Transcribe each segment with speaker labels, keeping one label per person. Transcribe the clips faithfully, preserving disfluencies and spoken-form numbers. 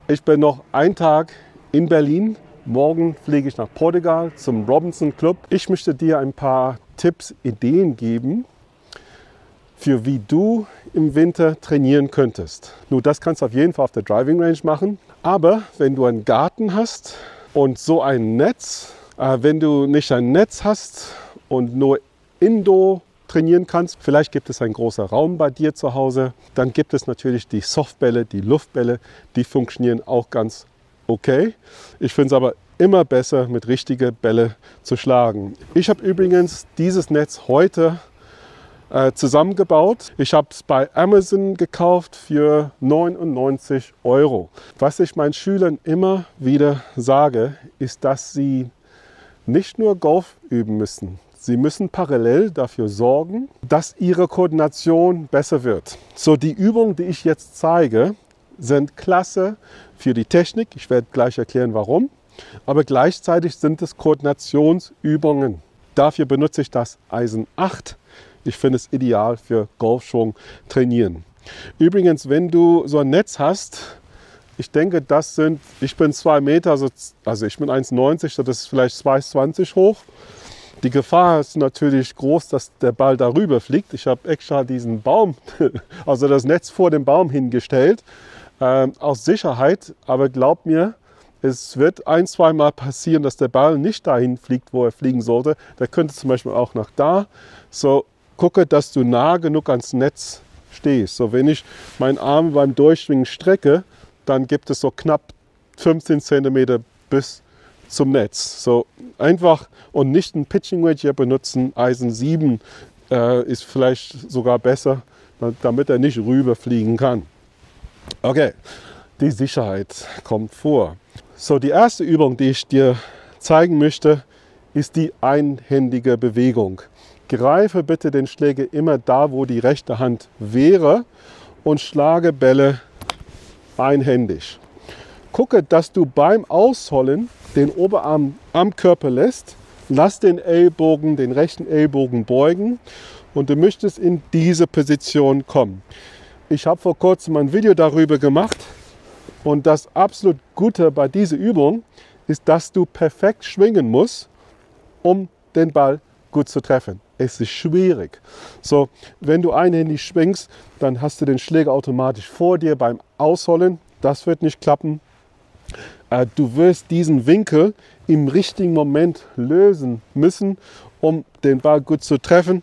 Speaker 1: Ich bin noch einen Tag in Berlin. Morgen fliege ich nach Portugal zum Robinson Club. Ich möchte dir ein paar Tipps, Ideen geben, für wie du im Winter trainieren könntest. Nun, das kannst du auf jeden Fall auf der Driving Range machen. Aber wenn du einen Garten hast und so ein Netz, äh, wenn du nicht ein Netz hast und nur Indoor trainieren kannst, vielleicht gibt es einen großen Raum bei dir zu Hause, dann gibt es natürlich die Softbälle, die Luftbälle, die funktionieren auch ganz okay. Ich finde es aber immer besser, mit richtigen Bälle zu schlagen. Ich habe übrigens dieses Netz heute äh, zusammengebaut. Ich habe es bei Amazon gekauft für neunundneunzig Euro. Was ich meinen Schülern immer wieder sage, ist, dass sie nicht nur Golf üben müssen. Sie müssen parallel dafür sorgen, dass ihre Koordination besser wird. So, die Übungen, die ich jetzt zeige, sind klasse für die Technik. Ich werde gleich erklären, warum. Aber gleichzeitig sind es Koordinationsübungen. Dafür benutze ich das Eisen acht. Ich finde es ideal für Golfschwung trainieren. Übrigens, wenn du so ein Netz hast, ich denke, das sind, ich bin zwei Meter, also, also ich bin eins neunzig, das ist vielleicht zwei zwanzig hoch. Die Gefahr ist natürlich groß, dass der Ball darüber fliegt. Ich habe extra diesen Baum, also das Netz vor dem Baum hingestellt, äh, aus Sicherheit. Aber glaub mir, es wird ein, zwei Mal passieren, dass der Ball nicht dahin fliegt, wo er fliegen sollte. Der könnte zum Beispiel auch nach da. So, gucke, dass du nah genug ans Netz stehst. So, wenn ich meinen Arm beim Durchschwingen strecke, dann gibt es so knapp fünfzehn Zentimeter bis zum Netz. So einfach und nicht ein Pitching Wedge hier benutzen. Eisen sieben äh, ist vielleicht sogar besser, damit er nicht rüberfliegen kann. Okay, die Sicherheit kommt vor. So, die erste Übung, die ich dir zeigen möchte, ist die einhändige Bewegung. Greife bitte den Schläger immer da, wo die rechte Hand wäre und schlage Bälle einhändig. Gucke, dass du beim Ausholen den Oberarm am Körper lässt. Lass den Ellbogen, den rechten Ellbogen beugen und du möchtest in diese Position kommen. Ich habe vor kurzem ein Video darüber gemacht und das absolut Gute bei dieser Übung ist, dass du perfekt schwingen musst, um den Ball gut zu treffen. Es ist schwierig. So, wenn du einhändig schwingst, dann hast du den Schläger automatisch vor dir beim Ausholen. Das wird nicht klappen. Du wirst diesen Winkel im richtigen Moment lösen müssen, um den Ball gut zu treffen.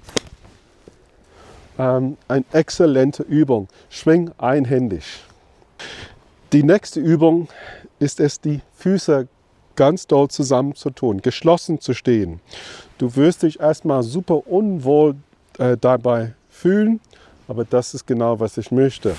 Speaker 1: Ähm, eine exzellente Übung. Schwing einhändig. Die nächste Übung ist es, die Füße ganz doll zusammen zu tun, geschlossen zu stehen. Du wirst dich erstmal super unwohl äh, dabei fühlen, aber das ist genau, was ich möchte.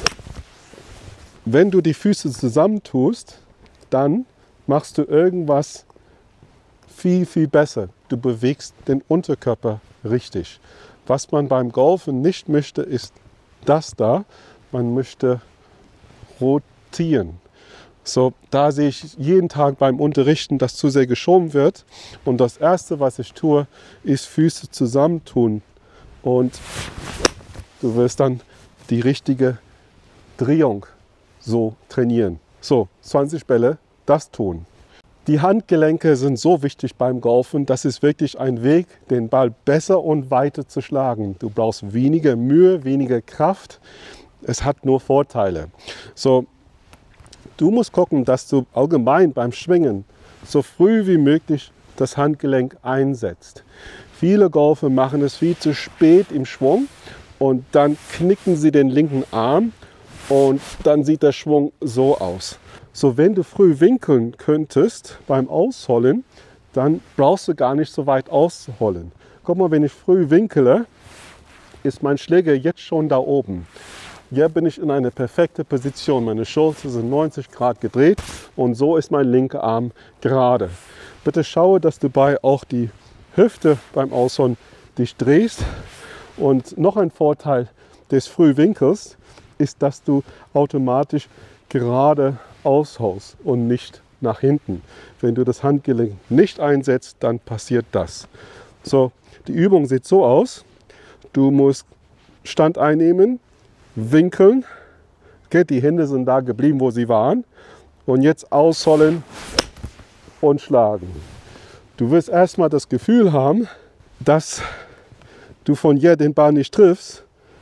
Speaker 1: Wenn du die Füße zusammentust, dann machst du irgendwas viel, viel besser. Du bewegst den Unterkörper richtig. Was man beim Golfen nicht möchte, ist das da. Man möchte rotieren. So, da sehe ich jeden Tag beim Unterrichten, dass zu sehr geschoben wird. Und das Erste, was ich tue, ist Füße zusammentun. Und du wirst dann die richtige Drehung so trainieren. So, zwanzig Bälle, das tun. Die Handgelenke sind so wichtig beim Golfen, das ist wirklich ein Weg, den Ball besser und weiter zu schlagen. Du brauchst weniger Mühe, weniger Kraft. Es hat nur Vorteile. So, du musst gucken, dass du allgemein beim Schwingen so früh wie möglich das Handgelenk einsetzt. Viele Golfer machen es viel zu spät im Schwung und dann knicken sie den linken Arm und dann sieht der Schwung so aus. So, wenn du früh winkeln könntest beim Ausholen, dann brauchst du gar nicht so weit ausholen. Guck mal, wenn ich früh winkele, ist mein Schläger jetzt schon da oben. Hier bin ich in einer perfekten Position. Meine Schulter sind neunzig Grad gedreht und so ist mein linker Arm gerade. Bitte schaue, dass du bei auch die Hüfte beim Ausholen dich drehst. Und noch ein Vorteil des Frühwinkels ist, dass du automatisch gerade ausholst und nicht nach hinten. Wenn du das Handgelenk nicht einsetzt, dann passiert das. So, die Übung sieht so aus. Du musst Stand einnehmen, winkeln, Okay, die Hände sind da geblieben, wo sie waren. Und jetzt ausholen und schlagen. Du wirst erstmal das Gefühl haben, dass du von hier den Ball nicht triffst,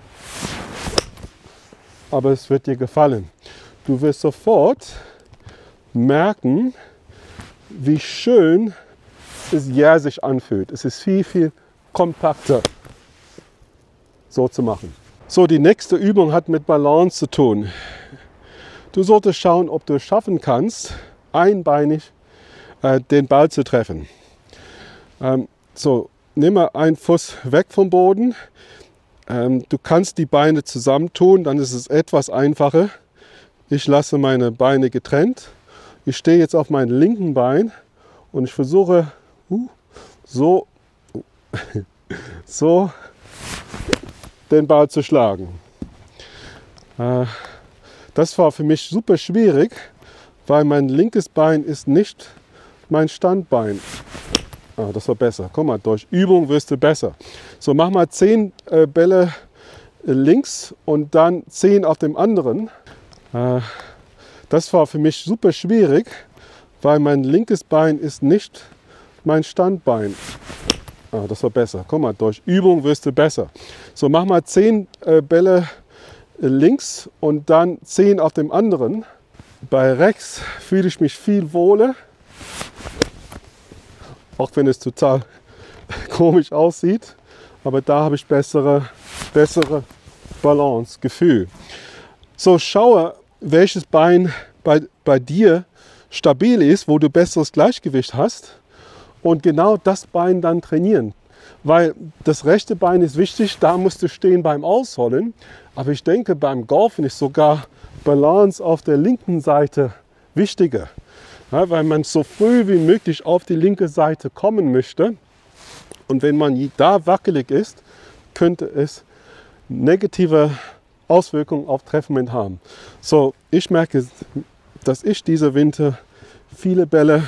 Speaker 1: aber es wird dir gefallen. Du wirst sofort merken, wie schön es hier sich anfühlt. Es ist viel, viel kompakter, so zu machen. So, die nächste Übung hat mit Balance zu tun. Du solltest schauen, ob du es schaffen kannst, einbeinig äh, den Ball zu treffen. Ähm, so, nimm mal einen Fuß weg vom Boden. Ähm, du kannst die Beine zusammentun, dann ist es etwas einfacher. Ich lasse meine Beine getrennt. Ich stehe jetzt auf meinem linken Bein und ich versuche uh, so, so den Ball zu schlagen. Äh, das war für mich super schwierig, weil mein linkes Bein ist nicht mein Standbein. Ah, das war besser. Guck mal, durch Übung wirst du besser. So, mach mal zehn äh, Bälle äh, links und dann zehn auf dem anderen. Äh, das war für mich super schwierig, weil mein linkes Bein ist nicht mein Standbein. Ah, das war besser. Guck mal, durch Übung wirst du besser. So, mach mal zehn äh, Bälle äh, links und dann zehn auf dem anderen. Bei rechts fühle ich mich viel wohler. Auch wenn es total komisch aussieht, aber da habe ich bessere, bessere Balance, Gefühl. So, schaue, welches Bein bei, bei dir stabil ist, wo du besseres Gleichgewicht hast und genau das Bein dann trainieren. Weil das rechte Bein ist wichtig, da musst du stehen beim Ausholen, aber ich denke, beim Golfen ist sogar Balance auf der linken Seite wichtiger. Ja, weil man so früh wie möglich auf die linke Seite kommen möchte. Und wenn man da wackelig ist, könnte es negative Auswirkungen auf Treffmoment haben. So, ich merke, dass ich diese Winter viele Bälle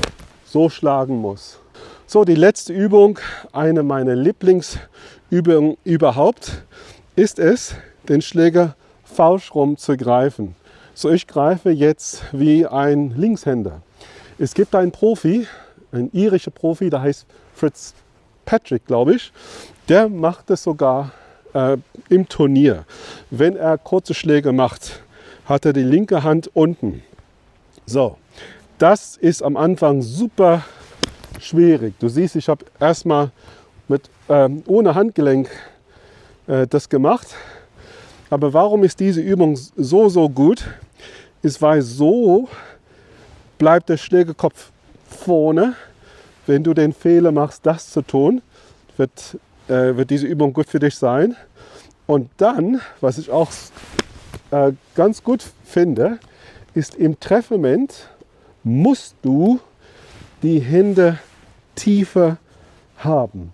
Speaker 1: so schlagen muss. So, die letzte Übung, eine meiner Lieblingsübungen überhaupt, ist es, den Schläger falsch rum zu greifen. So, ich greife jetzt wie ein Linkshänder. Es gibt einen Profi, ein irischer Profi, der heißt Fitzpatrick, glaube ich. Der macht es sogar äh, im Turnier. Wenn er kurze Schläge macht, hat er die linke Hand unten. So, das ist am Anfang super schwierig. Du siehst, ich habe erstmal mit ähm, ohne Handgelenk äh, das gemacht. Aber warum ist diese Übung so, so gut? Ist, weil so bleibt der Schlägerkopf vorne. Wenn du den Fehler machst, das zu tun, wird, äh, wird diese Übung gut für dich sein. Und dann, was ich auch äh, ganz gut finde, ist im Treffmoment musst du die Hände tiefer haben.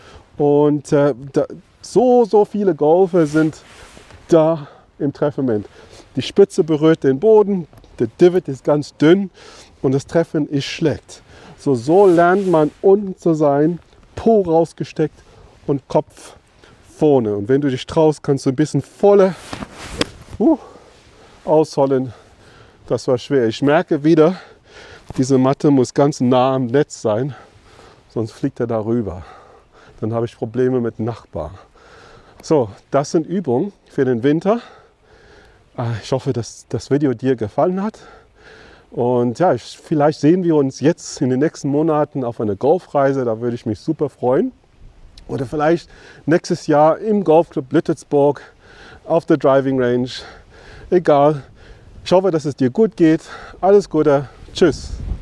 Speaker 1: Und äh, da, so, so viele Golfer sind da im Treffmoment. Die Spitze berührt den Boden, der Divot ist ganz dünn und das Treffen ist schlecht. So, so lernt man unten zu sein, Po rausgesteckt und Kopf vorne. Und wenn du dich traust, kannst du ein bisschen voller uh, ausholen. Das war schwer. Ich merke wieder, diese Matte muss ganz nah am Netz sein, sonst fliegt er darüber. Dann habe ich Probleme mit dem Nachbar. So, das sind Übungen für den Winter. Ich hoffe, dass das Video dir gefallen hat. Und ja, ich, vielleicht sehen wir uns jetzt in den nächsten Monaten auf einer Golfreise. Da würde ich mich super freuen. Oder vielleicht nächstes Jahr im Golfclub Lüttelsburg auf der Driving Range. Egal. Ich hoffe, dass es dir gut geht. Alles Gute. Tschüss.